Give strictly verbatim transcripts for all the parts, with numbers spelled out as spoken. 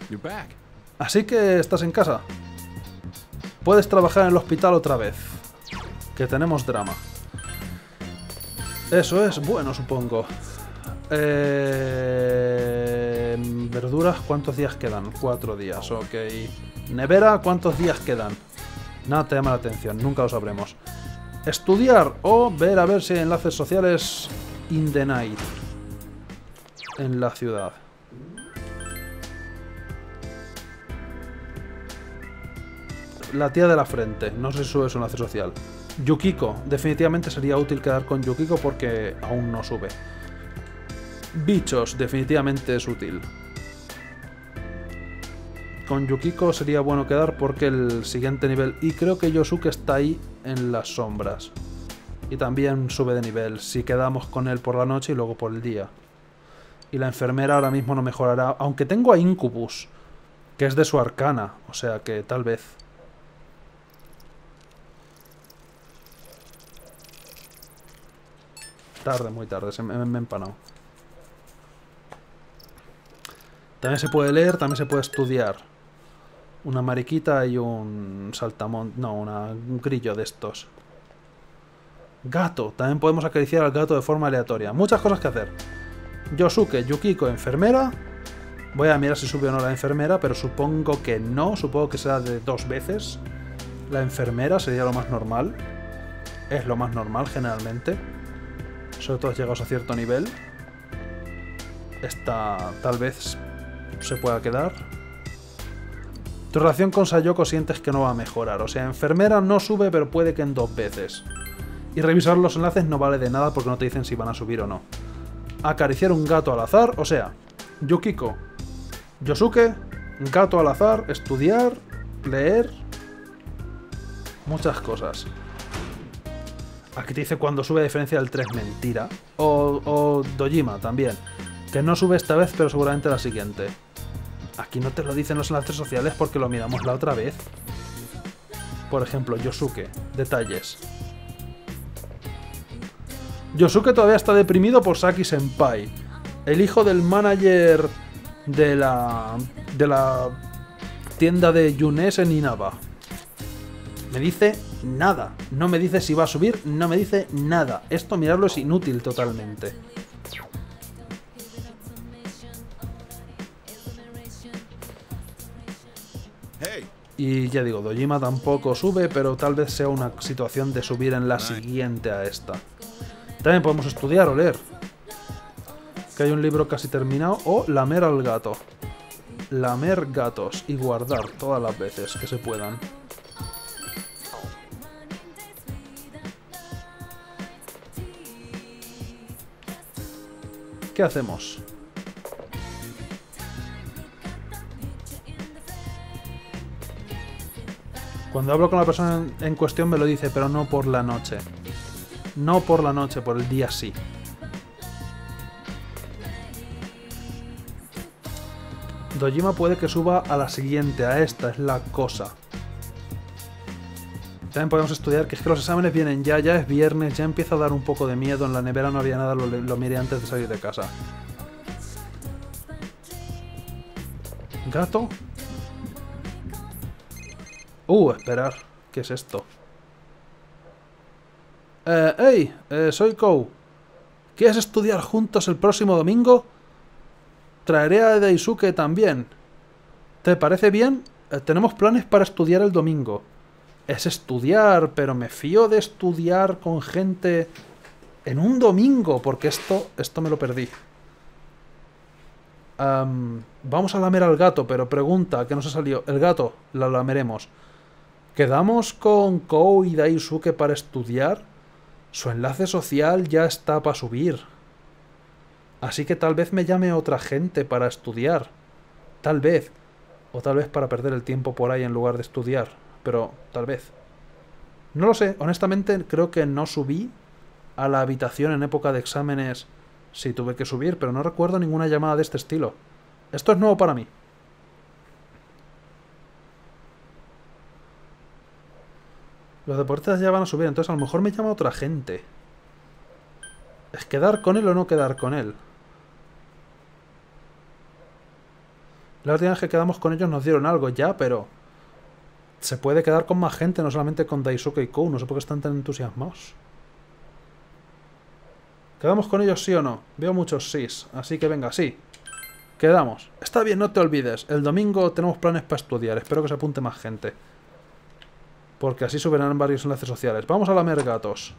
You're back. Así que estás en casa. Puedes trabajar en el hospital otra vez. Que tenemos drama. Eso es bueno, supongo. Eh... Verduras, ¿cuántos días quedan? Cuatro días, ok. Nevera, ¿cuántos días quedan? Nada te llama la atención, nunca lo sabremos. Estudiar o ver a ver si hay enlaces sociales in the night. En la ciudad. La tía de la frente, no sé si sube su enlace social. Yukiko, definitivamente sería útil quedar con Yukiko porque aún no sube. Bichos, definitivamente es útil. Con Yukiko sería bueno quedar porque el siguiente nivel... Y creo que Yosuke está ahí en las sombras. Y también sube de nivel si quedamos con él por la noche y luego por el día. Y la enfermera ahora mismo no mejorará. Aunque tengo a Incubus, que es de su arcana. O sea que tal vez... Tarde, muy tarde, se me, me he empanado. También se puede leer, también se puede estudiar. Una mariquita y un saltamón... No, una, un grillo de estos. Gato. También podemos acariciar al gato de forma aleatoria. Muchas cosas que hacer. Yosuke, Yukiko, enfermera. Voy a mirar si sube o no la enfermera, pero supongo que no. Supongo que será de dos veces. La enfermera sería lo más normal. Es lo más normal, generalmente. Sobre todo llegados a cierto nivel. Esta tal vez se pueda quedar. Tu relación con Sayoko sientes que no va a mejorar. O sea, enfermera no sube, pero puede que en dos veces. Y revisar los enlaces no vale de nada porque no te dicen si van a subir o no. Acariciar un gato al azar. O sea, Yukiko, Yosuke, gato al azar, estudiar, leer. Muchas cosas. Aquí te dice cuando sube a diferencia del tres, mentira. O, o Dojima también. Que no sube esta vez, pero seguramente la siguiente. Aquí no te lo dicen los enlaces sociales porque lo miramos la otra vez. Por ejemplo, Yosuke. Detalles. Yosuke todavía está deprimido por Saki Senpai. El hijo del manager de la... de la tienda de Yunes en Inaba. Me dice nada. No me dice si va a subir, no me dice nada. Esto mirarlo es inútil totalmente. Y ya digo, Dojima tampoco sube, pero tal vez sea una situación de subir en la siguiente a esta. También podemos estudiar o leer. Que hay un libro casi terminado. O lamer al gato. Lamer gatos y guardar todas las veces que se puedan. ¿Qué hacemos? Cuando hablo con la persona en cuestión me lo dice, pero no por la noche. No por la noche, por el día sí. Dojima puede que suba a la siguiente, a esta, es la cosa. También podemos estudiar, que es que los exámenes vienen ya, ya es viernes, ya empieza a dar un poco de miedo, en la nevera no había nada, lo, lo miré antes de salir de casa. ¿Gato? Uh, esperar, ¿qué es esto? Eh, hey, eh, soy Kou. ¿Quieres estudiar juntos el próximo domingo? Traeré a Daisuke también. ¿Te parece bien? Eh, tenemos planes para estudiar el domingo. Es estudiar, pero me fío de estudiar con gente en un domingo, porque esto, esto me lo perdí. Um, vamos a lamer al gato, pero pregunta, que no se salió. El gato, lo lameremos. ¿Quedamos con Kou y Daisuke para estudiar? Su enlace social ya está para subir. Así que tal vez me llame otra gente para estudiar. Tal vez. O tal vez para perder el tiempo por ahí en lugar de estudiar. Pero tal vez. No lo sé. Honestamente creo que no subí a la habitación en época de exámenes. Sí, tuve que subir, pero no recuerdo ninguna llamada de este estilo. Esto es nuevo para mí. Los deportistas ya van a subir, entonces a lo mejor me llama otra gente. ¿Es quedar con él o no quedar con él? La última vez que quedamos con ellos nos dieron algo ya, pero... Se puede quedar con más gente, no solamente con Daisuke y Kou. No sé por qué están tan entusiasmados. ¿Quedamos con ellos sí o no? Veo muchos sís, así que venga, sí. Quedamos. Está bien, no te olvides. El domingo tenemos planes para estudiar. Espero que se apunte más gente. Porque así subirán varios enlaces sociales. Vamos a lamer gatos.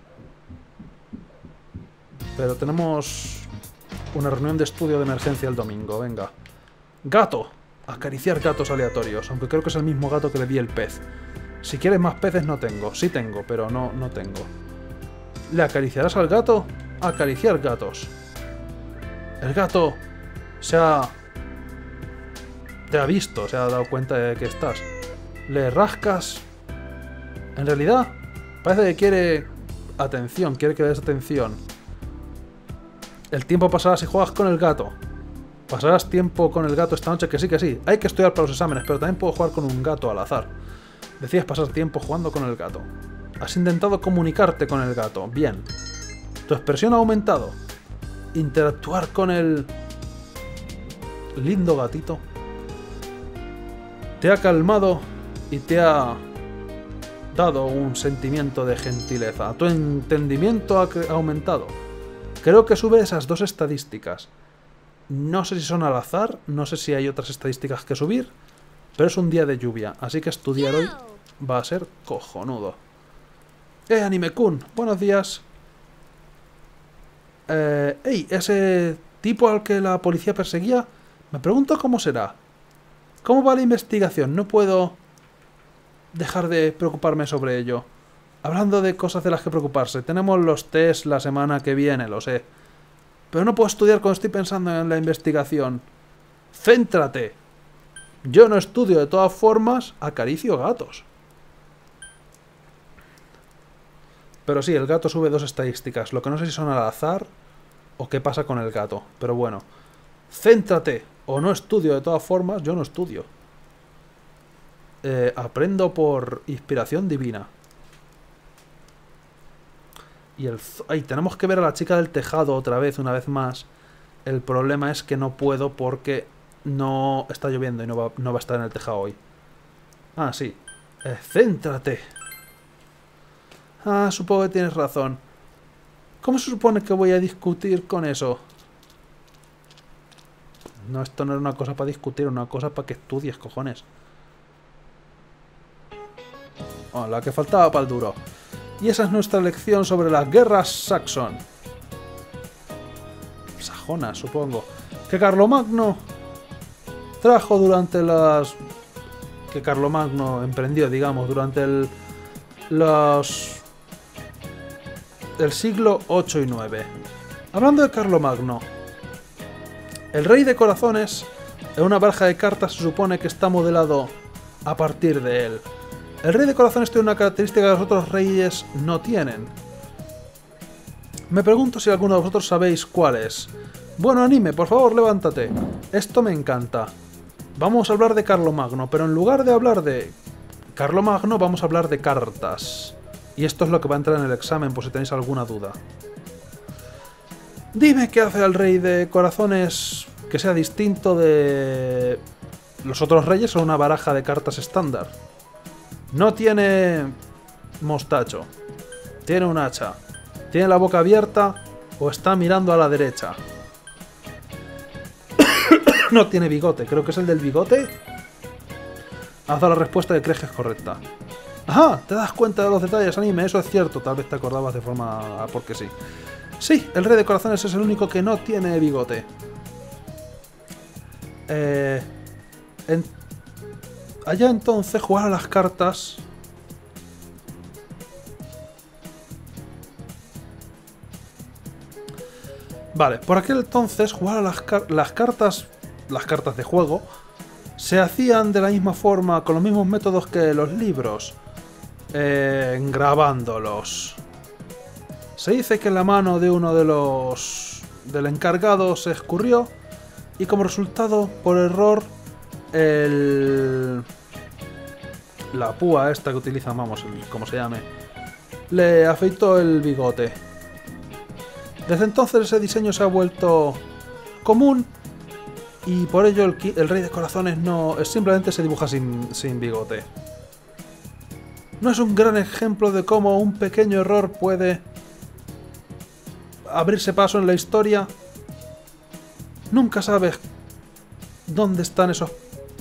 Pero tenemos una reunión de estudio de emergencia el domingo. Venga. Gato. Acariciar gatos aleatorios. Aunque creo que es el mismo gato que le di el pez. Si quieres más peces no tengo. Sí tengo, pero no, no tengo. ¿Le acariciarás al gato? Acariciar gatos. El gato se ha... Te ha visto, se ha dado cuenta de que estás. Le rascas... En realidad, parece que quiere atención, quiere que le des atención. El tiempo pasará si juegas con el gato. Pasarás tiempo con el gato esta noche, que sí, que sí. Hay que estudiar para los exámenes, pero también puedo jugar con un gato al azar. Decías pasar tiempo jugando con el gato. Has intentado comunicarte con el gato. Bien. Tu expresión ha aumentado. Interactuar con el... lindo gatito. Te ha calmado y te ha dado un sentimiento de gentileza. Tu entendimiento ha aumentado. Creo que sube esas dos estadísticas. No sé si son al azar, no sé si hay otras estadísticas que subir, pero es un día de lluvia, así que estudiar hoy va a ser cojonudo. ¡Eh, Anime-kun! Buenos días. Eh, ¡Ey! Ese tipo al que la policía perseguía, me pregunto cómo será. ¿Cómo va la investigación? No puedo dejar de preocuparme sobre ello. Hablando de cosas de las que preocuparse, tenemos los test la semana que viene, lo sé. Pero no puedo estudiar cuando estoy pensando en la investigación. ¡Céntrate! Yo no estudio, de todas formas, acaricio gatos. Pero sí, el gato sube dos estadísticas. Lo que no sé si son al azar o qué pasa con el gato. Pero bueno. ¡Céntrate! O no estudio, de todas formas, yo no estudio. Eh, aprendo por inspiración divina. Y el... Ay, tenemos que ver a la chica del tejado otra vez, una vez más. El problema es que no puedo porque no está lloviendo y no va, no va a estar en el tejado hoy. Ah, sí. Eh, céntrate. Ah, supongo que tienes razón. ¿Cómo se supone que voy a discutir con eso? No, esto no era una cosa para discutir, una cosa para que estudies, cojones. Oh, la que faltaba para el duro. Y esa es nuestra lección sobre las guerras Saxon. Sajonas, supongo. Que Carlomagno trajo durante las... Que Carlomagno emprendió, digamos, durante el... Los... El siglo ocho y nueve. Hablando de Carlomagno. El rey de corazones, en una baraja de cartas, se supone que está modelado a partir de él. El rey de corazones tiene una característica que los otros reyes no tienen. Me pregunto si alguno de vosotros sabéis cuál es. Bueno, anime, por favor, levántate. Esto me encanta. Vamos a hablar de Carlomagno, pero en lugar de hablar de Carlomagno, vamos a hablar de cartas. Y esto es lo que va a entrar en el examen, por si tenéis alguna duda. Dime qué hace al rey de corazones que sea distinto de los otros reyes o una baraja de cartas estándar. No tiene mostacho. Tiene un hacha. Tiene la boca abierta o está mirando a la derecha. No tiene bigote. Creo que es el del bigote. Haz la respuesta que crees que es correcta. ¡Ajá! ¿Te das cuenta de los detalles, anime? Eso es cierto. Tal vez te acordabas de forma... porque sí. Sí, el rey de corazones es el único que no tiene bigote. Eh... En... Allá entonces jugar a las cartas... Vale, por aquel entonces jugar a las, car las cartas... Las cartas de juego... Se hacían de la misma forma, con los mismos métodos que los libros. Eh, grabándolos. Se dice que la mano de uno de los... del encargado se escurrió. Y como resultado, por error... El... La púa esta que utilizan, vamos, el, como se llame, le afeitó el bigote. Desde entonces ese diseño se ha vuelto común Y por ello el, el rey de corazones no... simplemente se dibuja sin, sin bigote. ¿No es un gran ejemplo de cómo un pequeño error puede abrirse paso en la historia? Nunca sabes dónde están esos...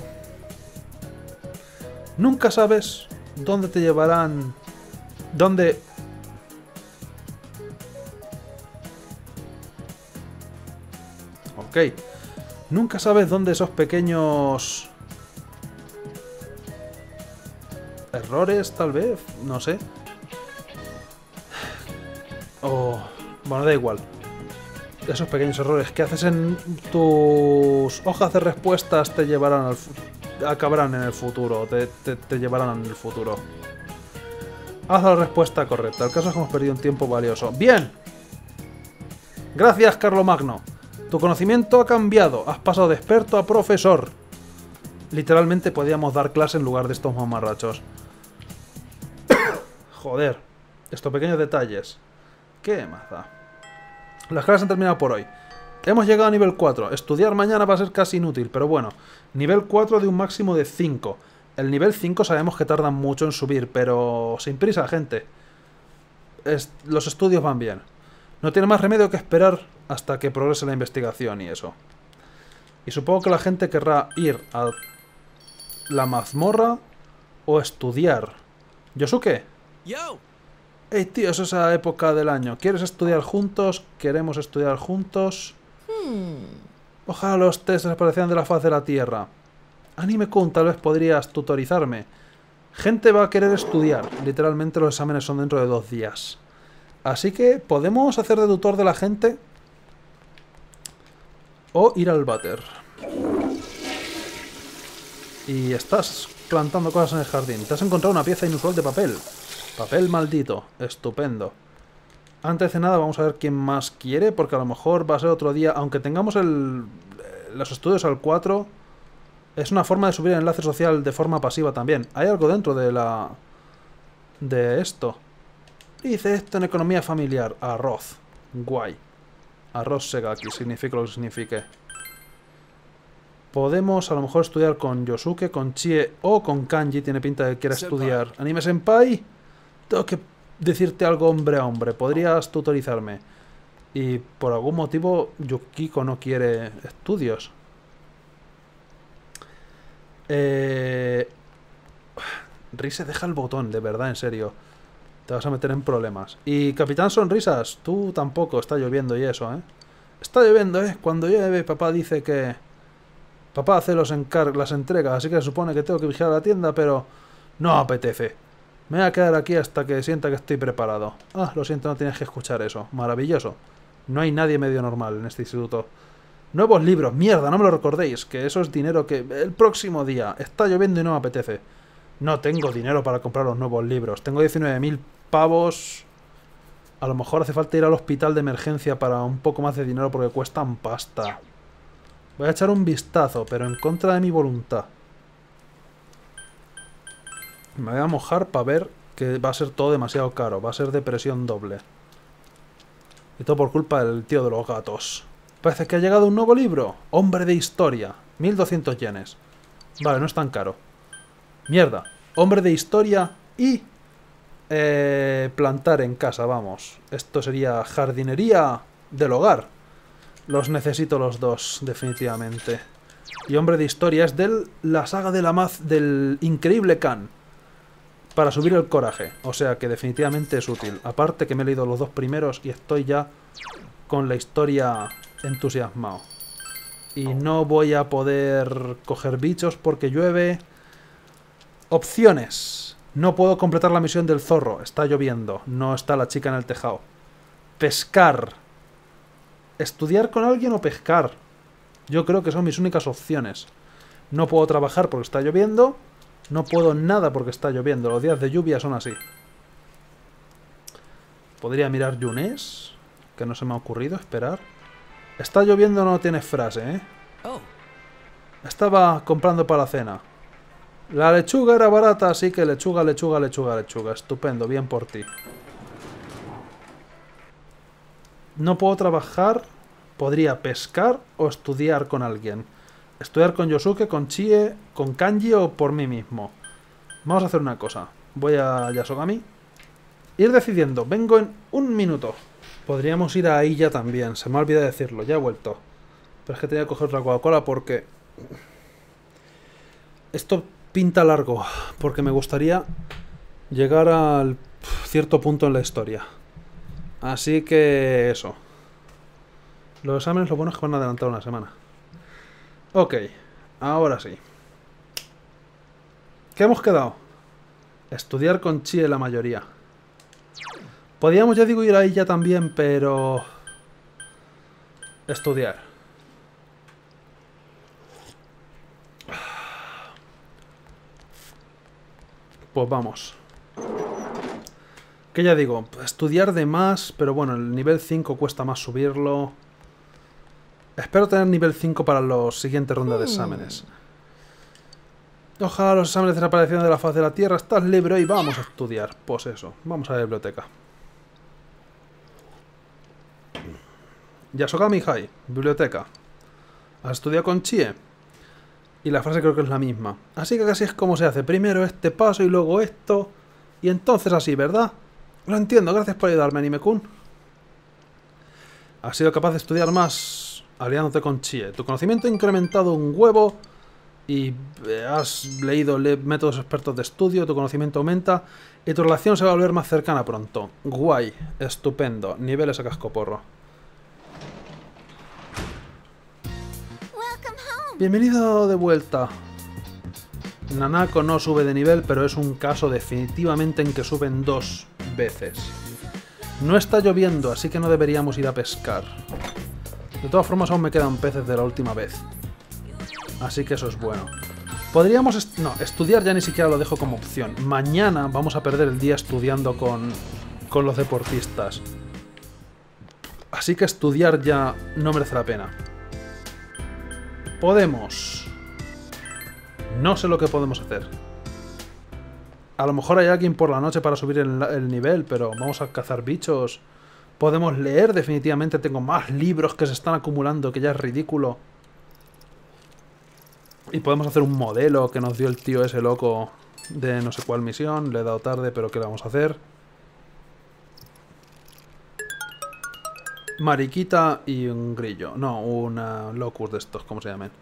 Nunca sabes dónde te llevarán... Dónde... Ok. Nunca sabes dónde esos pequeños... errores, tal vez, no sé. O... bueno, da igual. Esos pequeños errores que haces en tus hojas de respuestas te llevarán al... acabarán en el futuro, te, te, te llevarán en el futuro. Haz la respuesta correcta. El caso es que hemos perdido un tiempo valioso. ¡Bien! Gracias, Carlomagno. Tu conocimiento ha cambiado. Has pasado de experto a profesor. Literalmente podíamos dar clase en lugar de estos mamarrachos. Joder. Estos pequeños detalles. ¿Qué más da? Las clases han terminado por hoy. Hemos llegado a nivel cuatro. Estudiar mañana va a ser casi inútil, pero bueno. Nivel cuatro de un máximo de cinco. El nivel cinco sabemos que tardan mucho en subir, pero sin prisa, gente. Es... los estudios van bien. No tiene más remedio que esperar hasta que progrese la investigación y eso. Y supongo que la gente querrá ir a la mazmorra o estudiar. ¿Yosuke? Yo. Hey, tío, es esa época del año. ¿Quieres estudiar juntos? ¿Queremos estudiar juntos? Hmm. Ojalá los test desaparecieran de la faz de la tierra. Anime-kun, tal vez podrías tutorizarme. Gente va a querer estudiar. Literalmente los exámenes son dentro de dos días. Así que, ¿podemos hacer de tutor de la gente? O ir al váter. Y estás plantando cosas en el jardín. Te has encontrado una pieza inusual de papel. Papel maldito. Estupendo. Antes de nada vamos a ver quién más quiere, porque a lo mejor va a ser otro día. Aunque tengamos el, los estudios al cuatro, es una forma de subir el enlace social de forma pasiva también. Hay algo dentro de la... de esto. Dice esto en economía familiar. Arroz. Guay. Arroz segaki. Significa lo que signifique. Podemos a lo mejor estudiar con Yosuke, con Chie o con Kanji. Tiene pinta de que quiera estudiar. Anime Senpai. Tengo que decirte algo hombre a hombre. ¿Podrías tutorizarme? Y por algún motivo Yukiko no quiere estudios. Eh... Rise, deja el botón, de verdad, en serio. Te vas a meter en problemas. Y Capitán Sonrisas, tú tampoco. Está lloviendo y eso, ¿eh? Está lloviendo, ¿eh? Cuando llueve, papá dice que... Papá hace los encar las entregas, así que se supone que tengo que vigilar la tienda, pero... no apetece. Me voy a quedar aquí hasta que sienta que estoy preparado. Ah, lo siento, no tienes que escuchar eso. Maravilloso. No hay nadie medio normal en este instituto. Nuevos libros. Mierda, no me lo recordéis. Que eso es dinero que... el próximo día. Está lloviendo y no me apetece. No tengo dinero para comprar los nuevos libros. Tengo diecinueve mil pavos. A lo mejor hace falta ir al hospital de emergencia para un poco más de dinero porque cuestan pasta. Voy a echar un vistazo, pero en contra de mi voluntad. Me voy a mojar para ver que va a ser todo demasiado caro. Va a ser de presión doble. Y todo por culpa del tío de los gatos. Parece que ha llegado un nuevo libro. Hombre de historia. mil doscientos yenes. Vale, no es tan caro. Mierda. Hombre de historia y... Eh, plantar en casa, vamos. Esto sería jardinería del hogar. Los necesito los dos, definitivamente. Y hombre de historia es de la saga de la maz del increíble Khan. Para subir el coraje. O sea que definitivamente es útil. Aparte que me he leído los dos primeros y estoy ya con la historia entusiasmado. Y no voy a poder coger bichos porque llueve. Opciones. No puedo completar la misión del zorro. Está lloviendo. No está la chica en el tejado. Pescar. ¿Estudiar con alguien o pescar? Yo creo que son mis únicas opciones. No puedo trabajar porque está lloviendo. No puedo nada porque está lloviendo. Los días de lluvia son así. Podría mirar Yunes, que no se me ha ocurrido esperar. Está lloviendo, no tienes frase, ¿eh? Estaba comprando para la cena. La lechuga era barata, así que lechuga, lechuga, lechuga, lechuga. Estupendo, bien por ti. No puedo trabajar. Podría pescar o estudiar con alguien. Estudiar con Yosuke, con Chie, con Kanji o por mí mismo. Vamos a hacer una cosa. Voy a Yasogami. Ir decidiendo. Vengo en un minuto. Podríamos ir a Iya también. Se me ha olvidado decirlo. Ya he vuelto. Pero es que tenía que coger otra Coca-Cola porque... Esto pinta largo. Porque me gustaría llegar al cierto punto en la historia. Así que eso. Los exámenes lo bueno es que van a adelantar una semana. Ok. Ahora sí. ¿Qué hemos quedado? Estudiar con Chie la mayoría. Podríamos, ya digo, ir a ella también, pero... Estudiar. Pues vamos. Que ya digo, estudiar de más, pero bueno, el nivel cinco cuesta más subirlo. Espero tener nivel cinco para los siguientes rondas de exámenes. Ojalá los exámenes desaparecieran de la faz de la Tierra. Estás libre y vamos a estudiar. Pues eso, vamos a la biblioteca. Yasogami High, biblioteca. ¿Has estudiado con Chie? Y la frase creo que es la misma. Así que casi es como se hace. Primero este paso y luego esto. Y entonces así, ¿verdad? Lo entiendo, gracias por ayudarme, Anime-kun. Has sido capaz de estudiar más aliándote con Chie. Tu conocimiento ha incrementado un huevo. Y has leído le métodos expertos de estudio. Tu conocimiento aumenta. Y tu relación se va a volver más cercana pronto. Guay, estupendo. Niveles a cascoporro. Bienvenido de vuelta. Nanako no sube de nivel, pero es un caso definitivamente en que suben dos veces. No está lloviendo, así que no deberíamos ir a pescar. De todas formas, aún me quedan peces de la última vez. Así que eso es bueno. Podríamos... Est no, estudiar ya ni siquiera lo dejo como opción. Mañana vamos a perder el día estudiando con, con los deportistas. Así que estudiar ya no merece la pena. Podemos... No sé lo que podemos hacer. A lo mejor hay alguien por la noche para subir el, el nivel, pero vamos a cazar bichos. Podemos leer, definitivamente. Tengo más libros que se están acumulando, que ya es ridículo. Y podemos hacer un modelo que nos dio el tío ese loco de no sé cuál misión. Le he dado tarde, pero ¿qué le vamos a hacer? Mariquita y un grillo. No, una locus de estos, ¿cómo se llaman?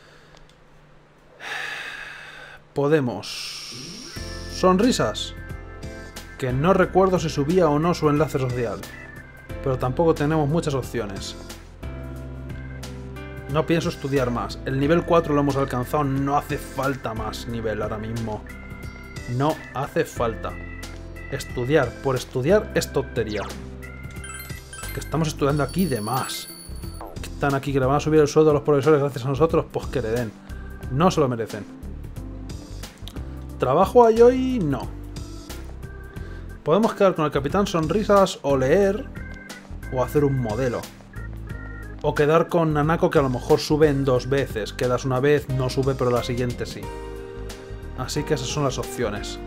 Podemos... Sonrisas. Que no recuerdo si subía o no su enlace social. Pero tampoco tenemos muchas opciones. No pienso estudiar más. El nivel cuatro lo hemos alcanzado. No hace falta más nivel ahora mismo. No hace falta. Estudiar por estudiar es tontería. Que estamos estudiando aquí de más. Que están aquí, que le van a subir el sueldo a los profesores gracias a nosotros, pues que le den. No se lo merecen. ¿Trabajo hay hoy? No. Podemos quedar con el Capitán Sonrisas o leer o hacer un modelo. O quedar con Nanako, que a lo mejor sube en dos veces. Quedas una vez, no sube, pero la siguiente sí. Así que esas son las opciones.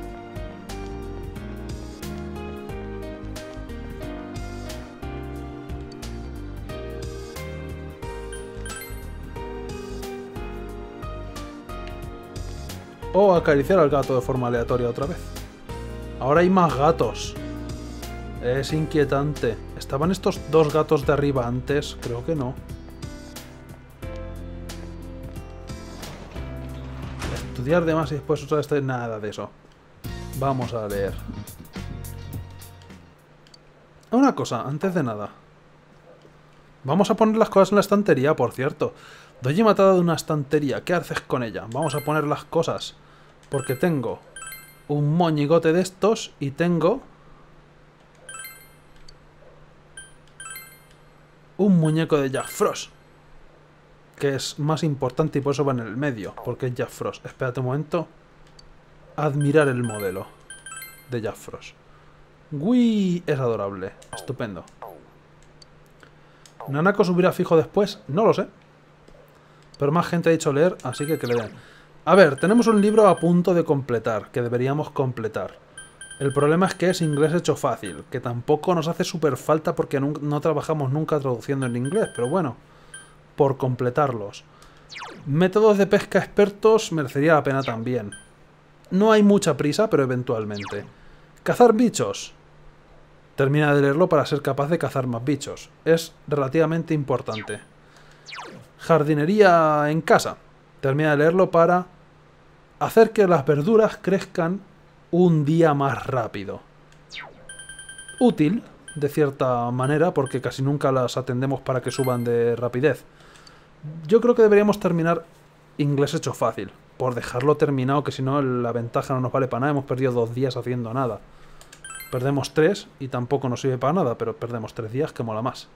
O acariciar al gato de forma aleatoria otra vez. Ahora hay más gatos. Es inquietante. ¿Estaban estos dos gatos de arriba antes? Creo que no. Estudiar de más y después otra vez nada de eso. Vamos a leer. Una cosa, antes de nada. Vamos a poner las cosas en la estantería, por cierto. Doji me ha dado una estantería. ¿Qué haces con ella? Vamos a poner las cosas. Porque tengo un moñigote de estos y tengo un muñeco de Jack Frost. Que es más importante y por eso va en el medio. Porque es Jack Frost. Espérate un momento. Admirar el modelo de Jack Frost. Uy, es adorable. Estupendo. ¿Nanako subirá fijo después? No lo sé. Pero más gente ha dicho leer, así que que le den. A ver, tenemos un libro a punto de completar, que deberíamos completar. El problema es que es inglés hecho fácil, que tampoco nos hace súper falta porque no, no trabajamos nunca traduciendo en inglés, pero bueno, por completarlos. Métodos de pesca expertos merecería la pena también. No hay mucha prisa, pero eventualmente. Cazar bichos. Termina de leerlo para ser capaz de cazar más bichos. Es relativamente importante. Jardinería en casa. Termina de leerlo para hacer que las verduras crezcan un día más rápido. Útil, de cierta manera, porque casi nunca las atendemos para que suban de rapidez. Yo creo que deberíamos terminar inglés hecho fácil, por dejarlo terminado, que si no la ventaja no nos vale para nada. Hemos perdido dos días haciendo nada. Perdemos tres y tampoco nos sirve para nada, pero perdemos tres días, que mola más.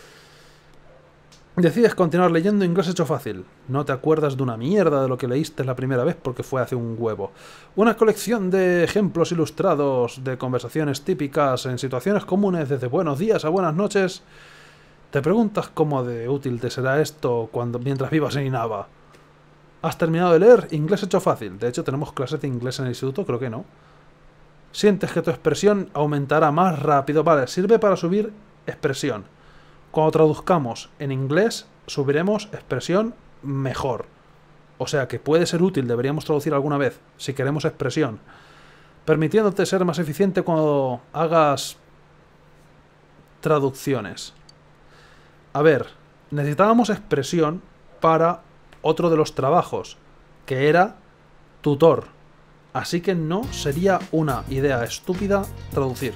Decides continuar leyendo inglés hecho fácil. No te acuerdas de una mierda de lo que leíste la primera vez porque fue hace un huevo. Una colección de ejemplos ilustrados de conversaciones típicas en situaciones comunes, desde buenos días a buenas noches. Te preguntas cómo de útil te será esto cuando, mientras vivas en Inaba. ¿Has terminado de leer inglés hecho fácil? De hecho, tenemos clases de inglés en el instituto, creo que no. Sientes que tu expresión aumentará más rápido. Vale, sirve para subir expresión. Cuando traduzcamos en inglés, subiremos expresión mejor. O sea que puede ser útil, deberíamos traducir alguna vez, si queremos expresión. Permitiéndote ser más eficiente cuando hagas traducciones. A ver, necesitábamos expresión para otro de los trabajos, que era tutor. Así que no sería una idea estúpida traducir.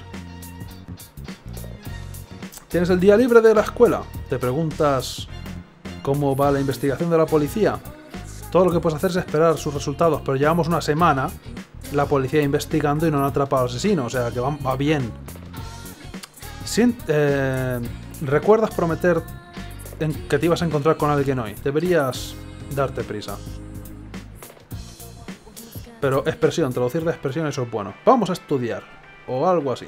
¿Tienes el día libre de la escuela? Te preguntas cómo va la investigación de la policía. Todo lo que puedes hacer es esperar sus resultados, pero llevamos una semana la policía investigando y no han atrapado al asesino, o sea que va, va bien. Sin, eh, ¿Recuerdas prometer en que te ibas a encontrar con alguien hoy? Deberías darte prisa. Pero expresión, traducir la expresión, eso es bueno. Vamos a estudiar, o algo así.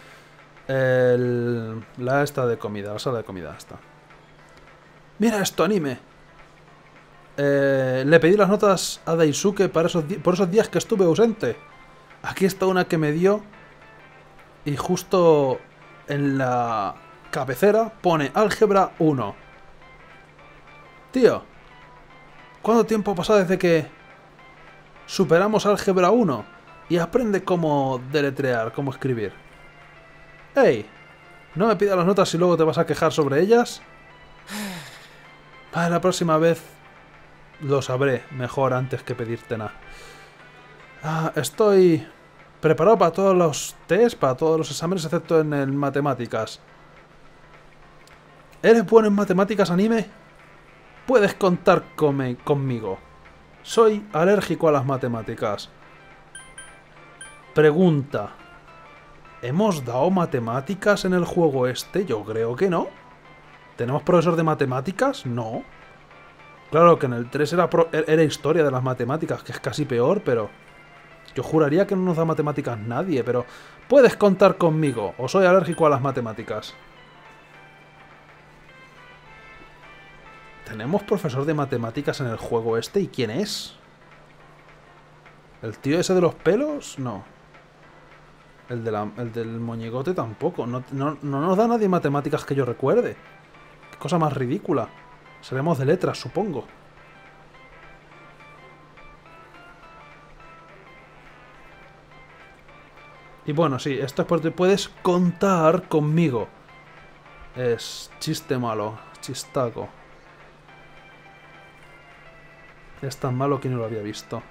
El, la esta de comida, la sala de comida esta. Mira esto, anime. Eh, le pedí las notas a Daisuke para esos por esos días que estuve ausente. Aquí está una que me dio. Y justo en la cabecera pone álgebra uno. Tío, ¿cuánto tiempo ha pasado desde que superamos álgebra uno? Y aprende cómo deletrear, cómo escribir. ¡Ey! ¿No me pidas las notas y luego te vas a quejar sobre ellas? Para la próxima vez lo sabré mejor antes que pedirte nada. Ah, estoy preparado para todos los test, para todos los exámenes, excepto en el matemáticas. ¿Eres bueno en matemáticas, anime? Puedes contar con conmigo. Soy alérgico a las matemáticas. Pregunta. ¿Hemos dado matemáticas en el juego este? Yo creo que no. ¿Tenemos profesor de matemáticas? No. Claro que en el tres era, pro era historia de las matemáticas, que es casi peor, pero... Yo juraría que no nos da matemáticas nadie, pero... Puedes contar conmigo, o soy alérgico a las matemáticas. ¿Tenemos profesor de matemáticas en el juego este? ¿Y quién es? ¿El tío ese de los pelos? No. El, de la, el del moñigote tampoco. No, no, no nos da nadie matemáticas que yo recuerde. Qué cosa más ridícula. Seremos de letras, supongo. Y bueno, sí, esto es porque puedes contar conmigo. Es chiste malo, chistaco. Es tan malo que no lo había visto.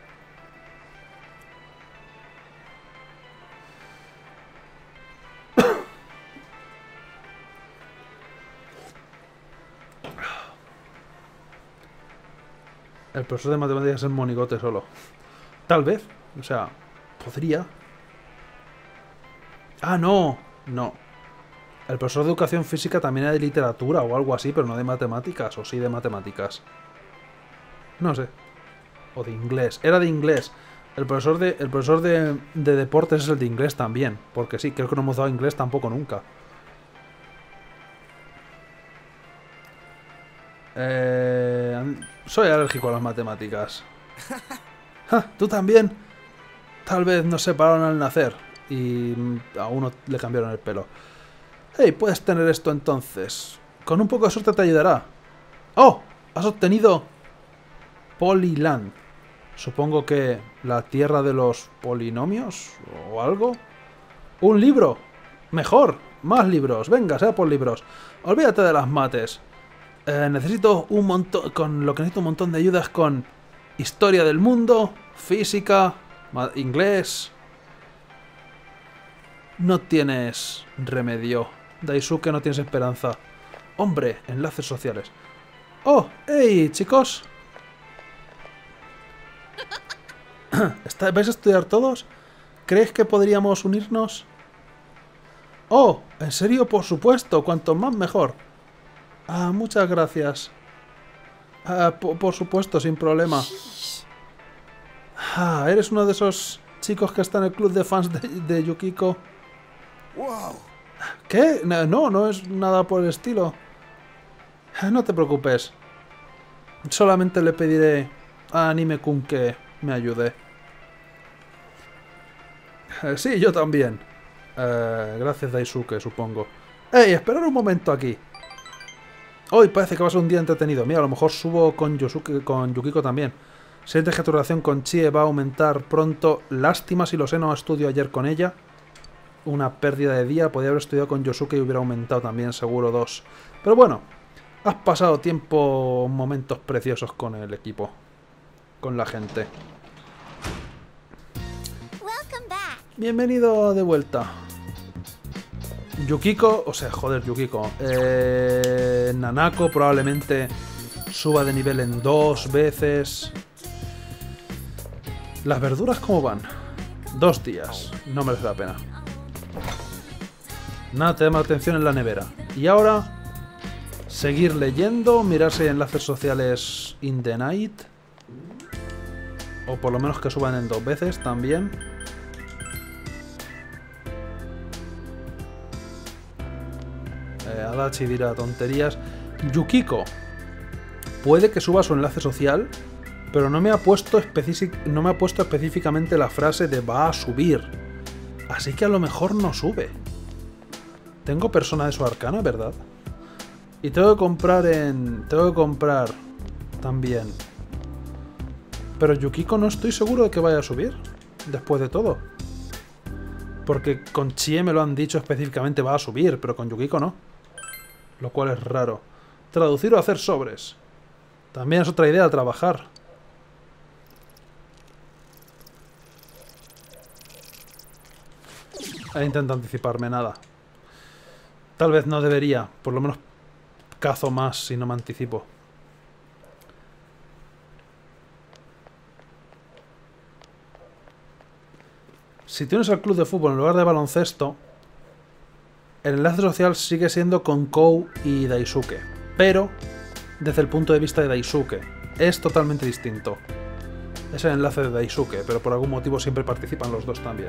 El profesor de matemáticas es el monigote solo. Tal vez. O sea, podría. Ah, no. No. El profesor de educación física también era de literatura o algo así, pero no de matemáticas. O sí de matemáticas. No sé. O de inglés. Era de inglés. El profesor de, el profesor de, de deportes es el de inglés también. Porque sí, creo que no hemos dado inglés tampoco nunca. Eh, soy alérgico a las matemáticas. Ja, ¿tú también? Tal vez nos separaron al nacer y a uno le cambiaron el pelo. Hey, puedes tener esto entonces. Con un poco de suerte te ayudará. ¡Oh! Has obtenido Polyland. Supongo que la tierra de los polinomios o algo. ¡Un libro! ¡Mejor! ¡Más libros! Venga, sea por libros. Olvídate de las mates. Eh, necesito un montón... Con lo que necesito un montón de ayudas con historia del mundo, física, inglés... No tienes remedio. Daisuke, no tienes esperanza. Hombre, enlaces sociales. ¡Oh! ¡Hey, chicos! ¿Vais a estudiar todos? ¿Crees que podríamos unirnos? ¡Oh! ¿En serio? Por supuesto. Cuanto más mejor. Ah, muchas gracias. Ah, por, por supuesto, sin problema. Ah, ¿eres uno de esos chicos que está en el club de fans de, de Yukiko? Wow. ¿Qué? No, no es nada por el estilo. No te preocupes. Solamente le pediré a Anime-kun que me ayude. Eh, sí, yo también. Eh, gracias, Daisuke, supongo. ¡Ey! Esperad un momento aquí. Hoy parece que va a ser un día entretenido. Mira, a lo mejor subo con, Yosuke, con Yukiko también. Sientes que tu relación con Chie va a aumentar pronto. Lástima si lo sé, no estudio ayer con ella. Una pérdida de día. Podría haber estudiado con Yosuke y hubiera aumentado también, seguro, dos. Pero bueno, has pasado tiempo, momentos preciosos con el equipo. Con la gente. Bienvenido de vuelta. Yukiko, o sea, joder, Yukiko. Eh, Nanako probablemente suba de nivel en dos veces. ¿Las verduras cómo van? Dos días. No merece la pena. Nada te llama la atención en la nevera. Y ahora, seguir leyendo, mirarse enlaces sociales in the night. O por lo menos que suban en dos veces también. Eh, Adachi dirá tonterías. Yukiko. Puede que suba su enlace social, pero no me ha puesto especi- no me ha puesto específicamente la frase de va a subir. Así que a lo mejor no sube. Tengo persona de su arcana, ¿verdad? Y tengo que comprar en... Tengo que comprar también. Pero Yukiko no estoy seguro de que vaya a subir. Después de todo. Porque con Chie me lo han dicho específicamente va a subir, pero con Yukiko no. Lo cual es raro. Traducir o hacer sobres. También es otra idea, trabajar. E intento anticiparme, nada. Tal vez no debería. Por lo menos cazo más si no me anticipo. Si tienes al club de fútbol en lugar de baloncesto, el enlace social sigue siendo con Kou y Daisuke. Pero, desde el punto de vista de Daisuke, es totalmente distinto. Es el enlace de Daisuke, pero por algún motivo siempre participan los dos también.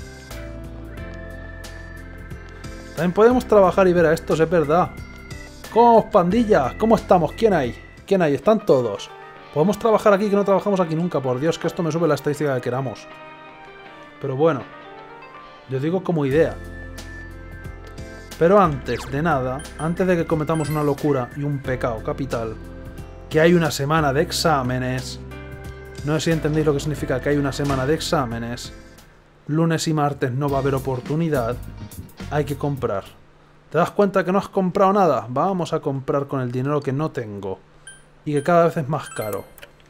También podemos trabajar y ver a estos, es verdad. ¿Cómo vamos, pandilla? ¿Cómo estamos? ¿Quién hay? ¿Quién hay? Están todos. Podemos trabajar aquí, que no trabajamos aquí nunca. Por Dios, que esto me sube la estadística que queramos. Pero bueno, yo digo como idea. Pero antes de nada, antes de que cometamos una locura y un pecado capital, que hay una semana de exámenes, no sé si entendéis lo que significa que hay una semana de exámenes, lunes y martes no va a haber oportunidad, hay que comprar. ¿Te das cuenta que no has comprado nada? Vamos a comprar con el dinero que no tengo y que cada vez es más caro.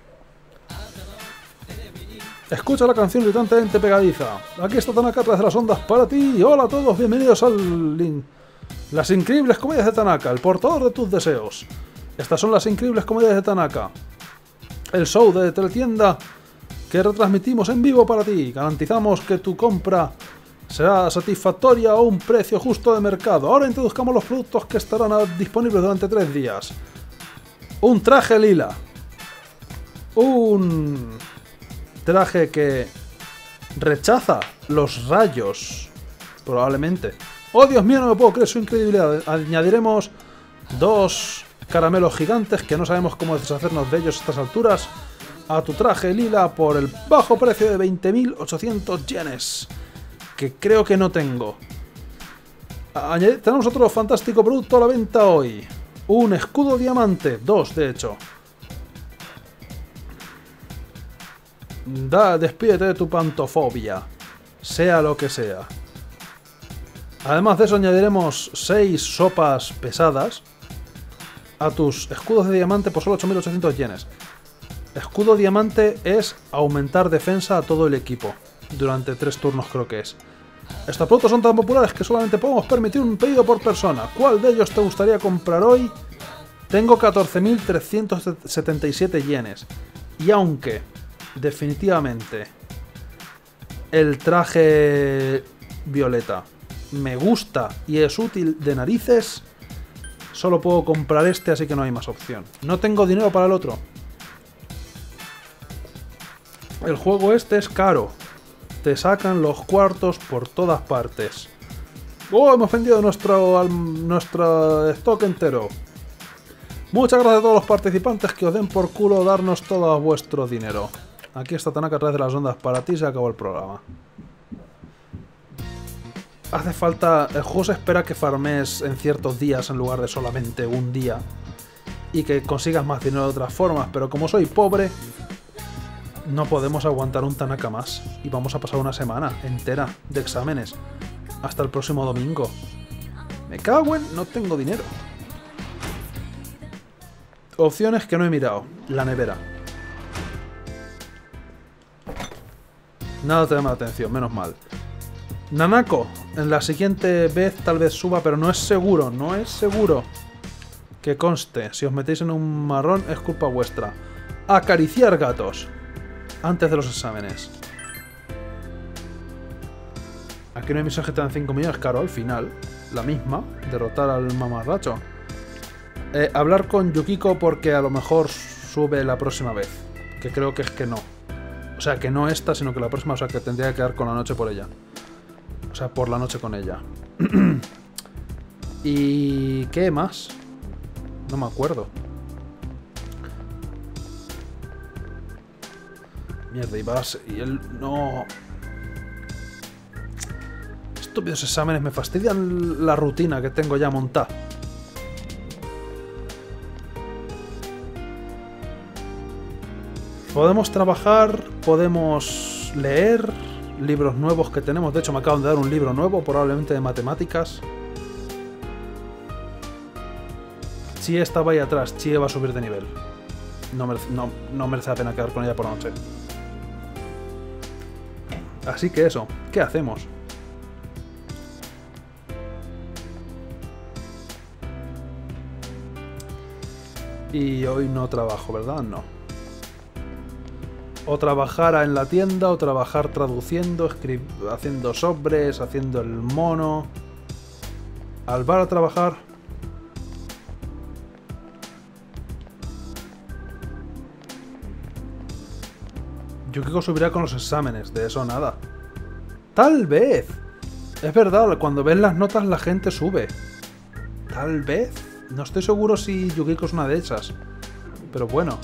Escucha la canción gritantemente pegadiza. Aquí está Tanaka tras de las ondas para ti. Hola a todos, bienvenidos al... Lin... Las increíbles comedias de Tanaka, el portador de tus deseos. Estas son las increíbles comedias de Tanaka. El show de teletienda que retransmitimos en vivo para ti. Garantizamos que tu compra será satisfactoria a un precio justo de mercado. Ahora introduzcamos los productos que estarán disponibles durante tres días. Un traje lila. Un... traje que rechaza los rayos, probablemente. ¡Oh, Dios mío, no me puedo creer su incredibilidad! Añadiremos dos caramelos gigantes que no sabemos cómo deshacernos de ellos a estas alturas a tu traje lila por el bajo precio de veinte mil ochocientos yenes, que creo que no tengo. Añadir, tenemos otro fantástico producto a la venta hoy. Un escudo diamante, dos de hecho. Da, despídete de tu pantofobia. Sea lo que sea. Además de eso añadiremos seis sopas pesadas a tus escudos de diamante por solo ocho mil ochocientos yenes. Escudo diamante es aumentar defensa a todo el equipo. Durante tres turnos creo que es. Estos productos son tan populares que solamente podemos permitir un pedido por persona. ¿Cuál de ellos te gustaría comprar hoy? Tengo catorce mil trescientos setenta y siete yenes. Y aunque, definitivamente, el traje violeta me gusta y es útil de narices, solo puedo comprar este, así que no hay más opción. No tengo dinero para el otro. El juego este es caro. Te sacan los cuartos por todas partes. ¡Oh! Hemos vendido nuestro, nuestro stock entero. Muchas gracias a todos los participantes, que os den por culo darnos todo vuestro dinero. Aquí está Tanaka a través de las ondas para ti, se acabó el programa. Hace falta... El juego se espera que farmes en ciertos días en lugar de solamente un día. Y que consigas más dinero de otras formas, pero como soy pobre... No podemos aguantar un Tanaka más. Y vamos a pasar una semana entera de exámenes. Hasta el próximo domingo. Me cago en... No tengo dinero. Opciones que no he mirado. La nevera. Nada te llama la atención, menos mal. Nanako. En la siguiente vez tal vez suba, pero no es seguro. No es seguro. Que conste. Si os metéis en un marrón es culpa vuestra. Acariciar gatos. Antes de los exámenes. Aquí no hay misión que te dan cinco millones, claro, al final. La misma, derrotar al mamarracho. Eh, hablar con Yukiko porque a lo mejor sube la próxima vez. Que creo que es que no. O sea, que no esta, sino que la próxima, o sea, que tendría que quedar con la noche por ella. O sea, por la noche con ella. ¿Y qué más? No me acuerdo. Mierda, y vas... Y él... No... Estúpidos exámenes, me fastidian la rutina que tengo ya montada. Podemos trabajar, podemos leer libros nuevos que tenemos. De hecho, me acaban de dar un libro nuevo, probablemente de matemáticas. Chie estaba ahí atrás, Chie va a subir de nivel. No merece, no, no merece la pena quedar con ella por la noche. Así que eso, ¿qué hacemos? Y hoy no trabajo, ¿verdad? No. O trabajar en la tienda, o trabajar traduciendo, haciendo sobres, haciendo el mono. Al bar a trabajar. Yukiko subirá con los exámenes, de eso nada. ¡Tal vez! Es verdad, cuando ven las notas la gente sube. ¿Tal vez? No estoy seguro si Yukiko es una de esas. Pero bueno.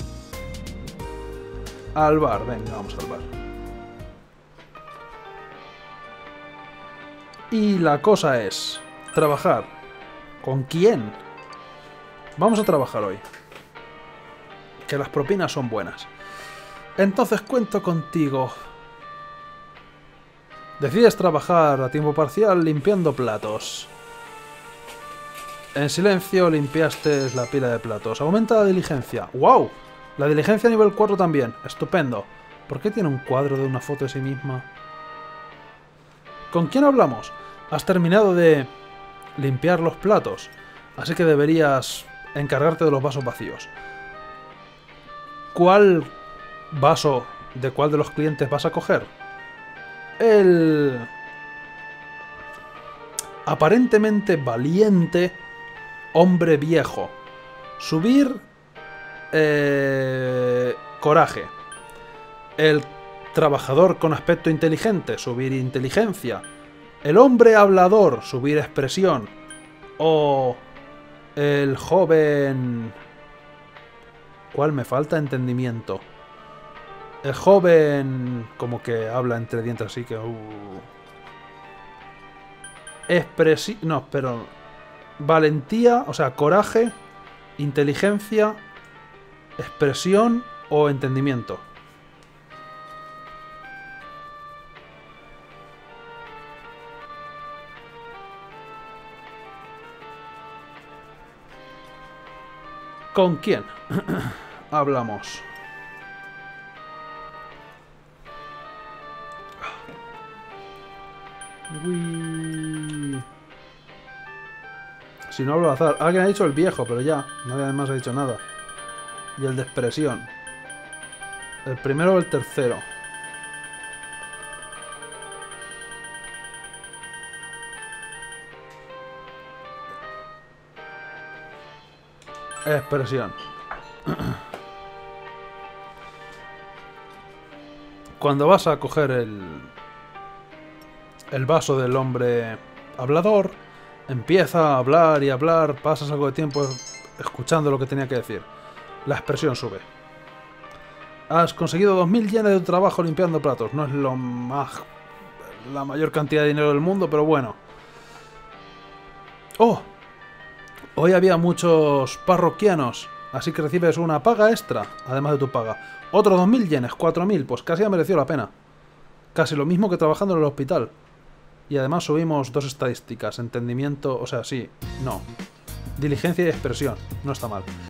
Al bar, venga, vamos al bar. Y la cosa es... Trabajar. ¿Con quién? Vamos a trabajar hoy. Que las propinas son buenas. Entonces cuento contigo. Decides trabajar a tiempo parcial limpiando platos. En silencio limpiaste la pila de platos. Aumenta la diligencia. ¡Wow! La diligencia a nivel cuatro también. Estupendo. ¿Por qué tiene un cuadro de una foto de sí misma? ¿Con quién hablamos? Has terminado de limpiar los platos. Así que deberías encargarte de los vasos vacíos. ¿Cuál vaso de cuál de los clientes vas a coger? El aparentemente valiente hombre viejo. Subir eh, coraje. El trabajador con aspecto inteligente, subir inteligencia. El hombre hablador, subir expresión. O el joven... ¿Cuál me falta? Entendimiento. El joven... Como que habla entre dientes así que... Uh... Expresi... No, pero... Valentía, o sea, coraje, inteligencia, expresión o entendimiento. ¿Con quién? Hablamos. Uy. Si no hablo al azar. Alguien ha dicho el viejo, pero ya. Nadie más ha dicho nada. Y el de expresión. ¿El primero o el tercero? Expresión. Cuando vas a coger el... el vaso del hombre hablador, empieza a hablar y hablar, pasas algo de tiempo escuchando lo que tenía que decir. La expresión sube. Has conseguido dos mil yenes de tu trabajo limpiando platos. No es lo más... la mayor cantidad de dinero del mundo, pero bueno. ¡Oh! Hoy había muchos parroquianos, así que recibes una paga extra, además de tu paga. Otros dos mil yenes, cuatro mil, pues casi ha merecido la pena. Casi lo mismo que trabajando en el hospital. Y además subimos dos estadísticas, entendimiento, o sea, sí, no. Diligencia y expresión, no está mal.